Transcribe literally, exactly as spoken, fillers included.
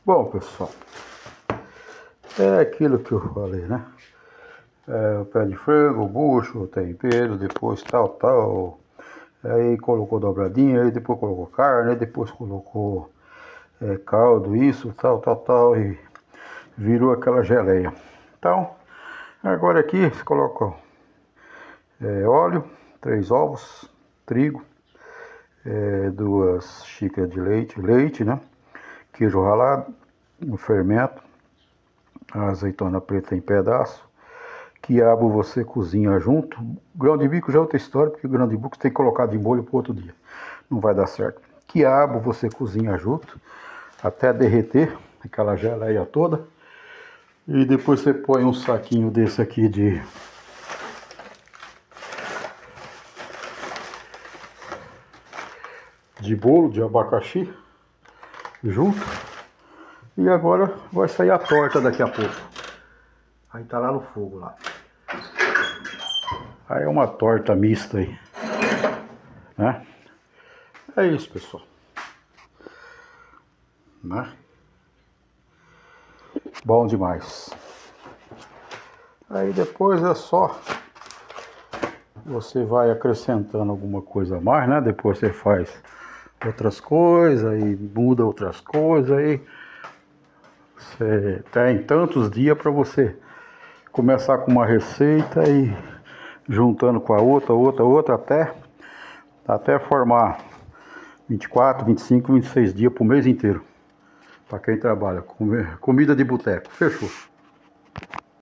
Bom, pessoal, é aquilo que eu falei, né? É, o pé de frango, o bucho, o tempero, depois tal, tal. Aí colocou dobradinha, aí depois colocou carne, aí depois colocou é, caldo, isso, tal, tal, tal, e virou aquela geleia. Então, agora aqui você coloca é, óleo, três ovos, trigo, é, duas xícaras de leite, leite, né? Queijo ralado, um fermento, a azeitona preta em pedaço, quiabo você cozinha junto. Grão de bico já é outra história, porque o grão de bico você tem que colocar de molho para outro dia, não vai dar certo. Quiabo você cozinha junto até derreter aquela geleia toda, e depois você põe um saquinho desse aqui de de bolo de abacaxi junto, e agora vai sair a torta daqui a pouco. Aí tá lá no fogo lá. Aí é uma torta mista aí, né? É isso, pessoal, né? Bom demais. Aí depois é só você vai acrescentando alguma coisa a mais, né? Depois você faz outras coisas e muda outras coisas, aí você tem tantos dias para você começar com uma receita e juntando com a outra, outra, outra, até até formar vinte e quatro, vinte e cinco, vinte e seis dias pro mês inteiro. Para quem trabalha, comida de boteco. Fechou.